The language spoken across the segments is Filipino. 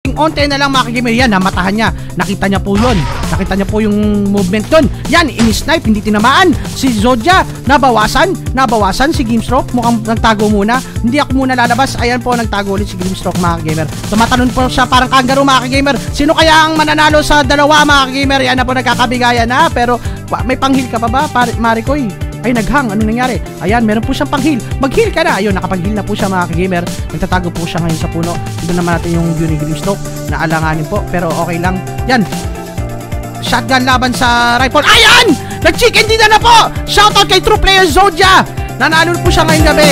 Onte na lang mga ka-gamer. Yan, namatahan niya. Nakita niya po yun. Nakita niya po yung movement doon. Yan, ini-snipe, hindi tinamaan. Si Zodya, nabawasan si Gamestroke. Mukhang nagtago muna. Hindi ako muna lalabas. Ayan po, nagtago ulit si Gamestroke mga ka-gamer. Tumatalon po siya parang kangaroo mga ka-gamer. Sino kaya ang mananalo sa dalawa mga ka-gamer? Yan na po, nagkakabigayan na. Pero may panghil ka pa ba, Marikoy? Ay, naghang. Ano nangyari? Ayan, meron po siyang pang-heal. Mag-heal ka na. Ayun, nakapag-heal na po siya mga ka-gamer. Nagtatago po siya ngayon sa puno. Ito naman natin yung view ni Gamestroke na alanganin po. Pero okay lang. Yan. Shotgun laban sa rifle. Ayan! Nag-chicken dinner na po! Shoutout kay true player Zodya! Nanalo po siya ngayong gabi.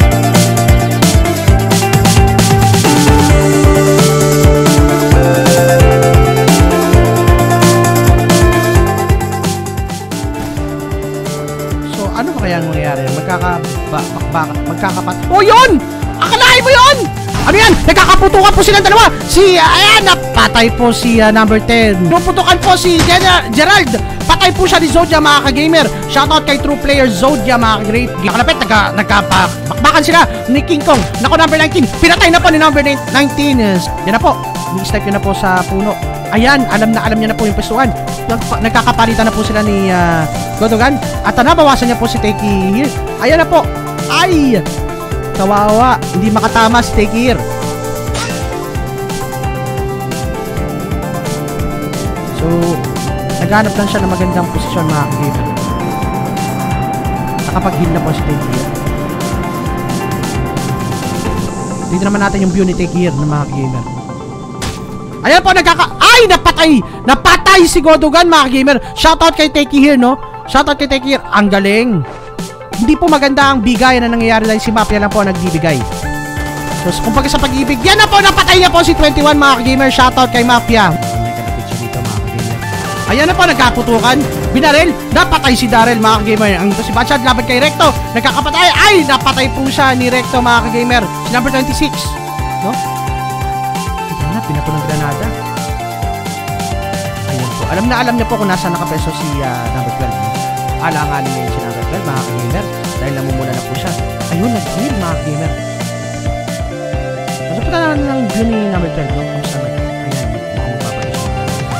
Ano ba kaya ang mangyayari? Magkakapat. Oh, yun! Akalain mo yun! Ano yan? Nagkakaputukan po silang dalawa. Ayan, napatay po si number 10. Puputukan po si Gerald. Patay po siya ni Zodya mga ka-gamer. Shoutout kay true player Zodya mga ka-great. Nakalapit, nagkabakbakan sila ni King Kong. Nako, number 19. Pinatay na po ni number 19. Yan na po. Ni-snipe yun na po sa puno. Ayan, alam niya na po yung pwestuhan. Nagkakapalitan na po sila ni Godogan. At nabawasan niya po si Takey here. Ayan na po. Ay! Kawawa. Hindi makatama si Takey here. So, naghanap lang siya ng magandang posisyon mga ka-gamer. Nakapag-heal na po si Takey here. Dito naman natin yung view ni Takey here ng mga ka-gamer. Ayan po, ay, napatay si Godogan mga ka-gamer. Shoutout kay Takey here, no? Shoutout kay Takey here. Ang galing. Hindi po maganda ang bigay na nangyayari dahil si Mafia lang po nagbibigay. So, kumbaga sa pag-ibig, yan na po, napatay niya po si 21 mga ka-gamer. Shoutout kay Mafia. May kalapit siya dito mga ka-gamer. Ayan na po, nagkaputukan. Binaril, napatay si Daryl mga ka-gamer. Ang ito si Batshad, laban kay Recto. Nagkakapatay, ay, napatay po siya ni Recto mga ka-gamer. Si number 26, no? Pinato ng granada. Ayun po. Alam niya po kung nasa nakapeso si number 12. Alanganin niya yung si number 12 mga ka-gamer. Dahil namumula na po siya. Ayun, nag-heal mga ka-gamer. Masapunta naman ng view ni number 12. No? Kamusta naman? Ayan, mukhang mapapatay siya.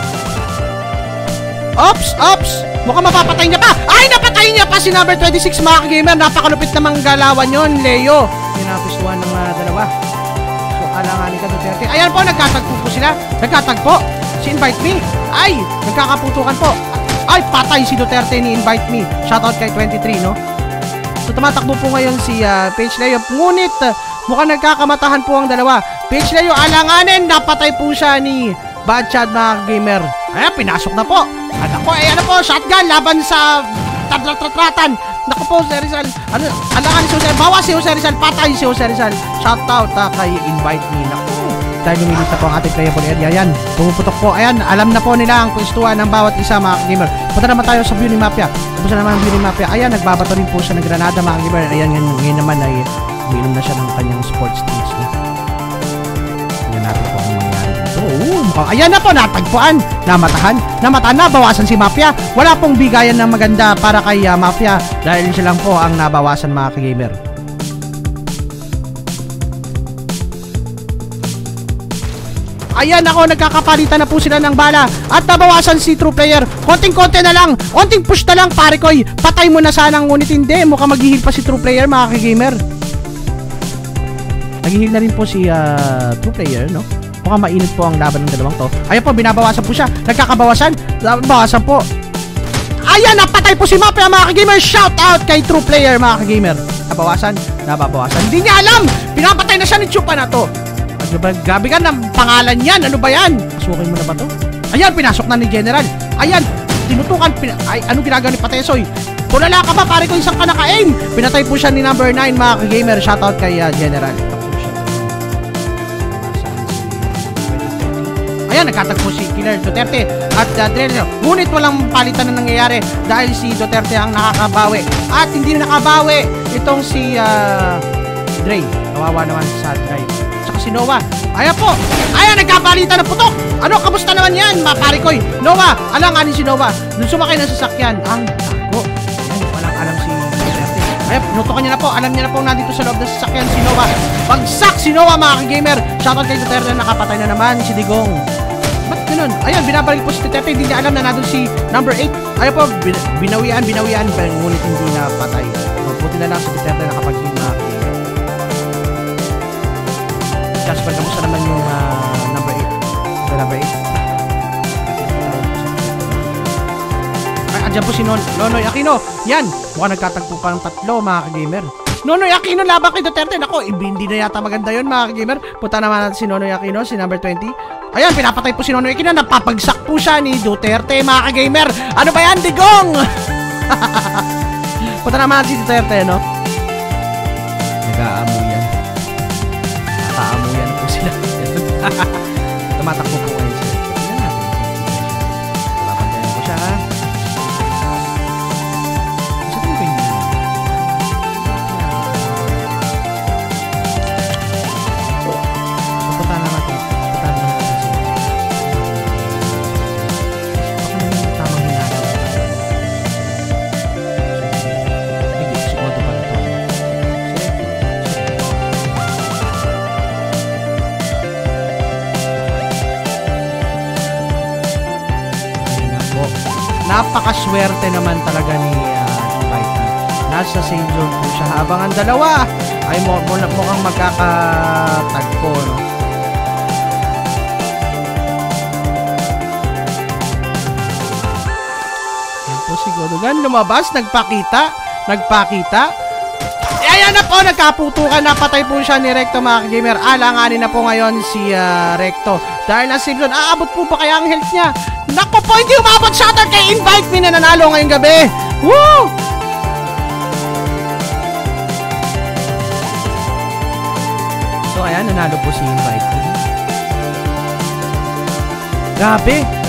Ops! Mukhang mapapatay niya pa! Ay, napatay niya pa si number 26 mga ka-gamer. Napakalupit namang galawan yun, Leo. Pinapustuhan ng dalawa. Alanganin ka Duterte. Ayan po, nagkatagpo po sila. Nagkatagpo. Si Invite Me. Ay, nagkakaputukan po. Ay, patay si Duterte ni Invite Me. Shoutout kay 23, no? So, tumatakbo po ngayon si Page Leo. Ngunit, mukhang nagkakamatahan po ang dalawa. Page Leo, alanganin. Napatay po siya ni Badchad na gamer. Ayan, pinasok na po. Anak ko, ayan na po. Shotgun laban sa tatratratan. Naku po, Jose Rizal. Alangan si Jose. Bawas si Jose Rizal. Patay si Jose Rizal. Shoutout kay Invite Me. Naku. Dahil lumilita po ang ating playable area. Ayan. Pumuputok po. Ayan. Alam na po nila ang pwestuhan ng bawat isa mga gamer. Punta naman tayo sa view ni Mafia. Tapos naman ang view ni Mafia. Ayan. Nagbabato rin po siya ng granada mga gamer. Ayan. Ngayon naman ay uminom na siya ng kanyang sports drinks. Ayan natin po ang mangyari dito. Ayan na po. Natagpuan. Namatahan, nabawasan si Mafia. Wala pong bigayan ng maganda para kay Mafia dahil siya lang po ang nabawasan mga ka-gamer. Ayan ako, nagkakapalitan na po sila ng bala at nabawasan si true player. Konting-konti na lang, konting push na lang pare koy. Patay mo na sana, ngunit hindi. Mukhang mag-heal pa si true player mga ka-gamer. Nag-heal na rin po si true player, no? Mukhang mainit po ang laban ng dalawang to. Ayan po, binabawasan po siya. Nagkakabawasan. Bawasan po. Ayan, napatay po si Mafia mga ka-gamer. Shout out kay true player mga ka-gamer. Nababawasan. Hindi niya alam. Pinapatay na siya ni Chupa na to. Gabi ka ng pangalan yan. Ano ba yan? Pasukin mo na ba to? Ayan, pinasok na ni General. Ayan, tinutukan. Ay, anong ginagawa ni Patesoy? Tulala ka ba? Pare ko isang kanakain. Pinatay po siya ni number 9 mga ka-gamer. Shout out kay General. Ayan, nagkatagpo si Killer Duterte at Dre. Ngunit walang palitan na nangyayari dahil si Duterte ang nakakabawi. At hindi na nakabawi itong si Dre. Kawawa naman sa Dre. Tsaka si Noah. Ayan po. Ayan, nagkapalitan ng putok. Ano, kamusta naman yan, Parikoy? Noah, alanganin si Noah. Nung sumakay ng sasakyan, ang tago. Ayan, walang alam si Duterte. Ayan, pinutukan niya na po. Alam niya na po nandito sa loob ng sasakyan si Noah. Bagsak si Noah, mga ka-gamer. Shoutout kay Duterte, nakapatay na naman si Digong. Ba't ganun? Ayan, binabalik po si Duterte. Hindi niya alam na nandun si number 8. Ayan po, binawian. Ngunit hindi na patay. Mabuti na lang si Duterte nakapag-heal, mga ka-gamer. Jasper, kamusta naman yung number 8? The number 8? Ay, andyan po si Nonoy Aquino. Yan, mukhang nagkatagpo pa ng 3, mga ka-gamer. Nonoy Aquino laban kay Duterte. Nako, hindi na yata maganda yun, mga ka-gamer. Punta naman natin si Nonoy Aquino, si number 20. Ayan, pinapatay po si Nonoy Aquino. Napapagsak po siya ni Duterte, mga ka-gamer. Ano ba yan, Digong? Punta naman natin si Duterte, no? Nag-aamoy yan. Nakaamoy yan po sila. Tumatakbo po ngayon sila. Tignan natin. Papantayan ko siya, ha? Napakaswerte naman talaga ni Invite. Nasa same zone po siya habang ang dalawa ay mukhang magkakatagpo, no? Yan po si Godogan lumabas, nagpakita. Ayan na po, nagkaputukan, napatay po siya ni Recto, mga ka-gamer. Alanganin na po ngayon si Recto. Dahil na save zone, aabot po pa kaya ang health niya? Naku po, hindi umabot. Shoutout kay Invite Me na nanalo ngayong gabi. Woo! So ayan, nanalo po si Invite Me. Grabe.